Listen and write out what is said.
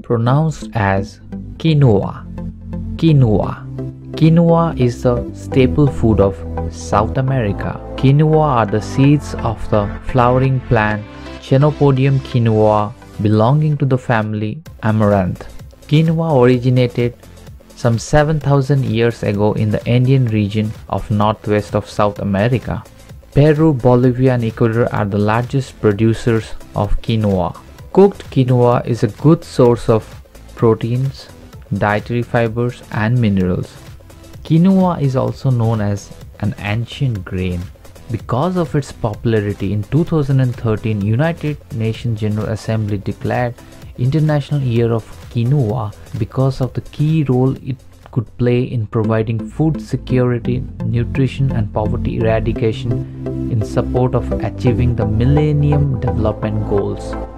pronounced as quinoa. Quinoa. Quinoa is the staple food of South America. Quinoa are the seeds of the flowering plant Chenopodium quinoa belonging to the family Amaranth. Quinoa originated some 7,000 years ago in the Andean region of northwest of South America. Peru, Bolivia and Ecuador are the largest producers of quinoa. Cooked quinoa is a good source of proteins, dietary fibers and minerals. Quinoa is also known as an ancient grain. Because of its popularity, in 2013, United Nations General Assembly declared International Year of Quinoa because of the key role it could play in providing food security, nutrition and poverty eradication in support of achieving the Millennium Development Goals.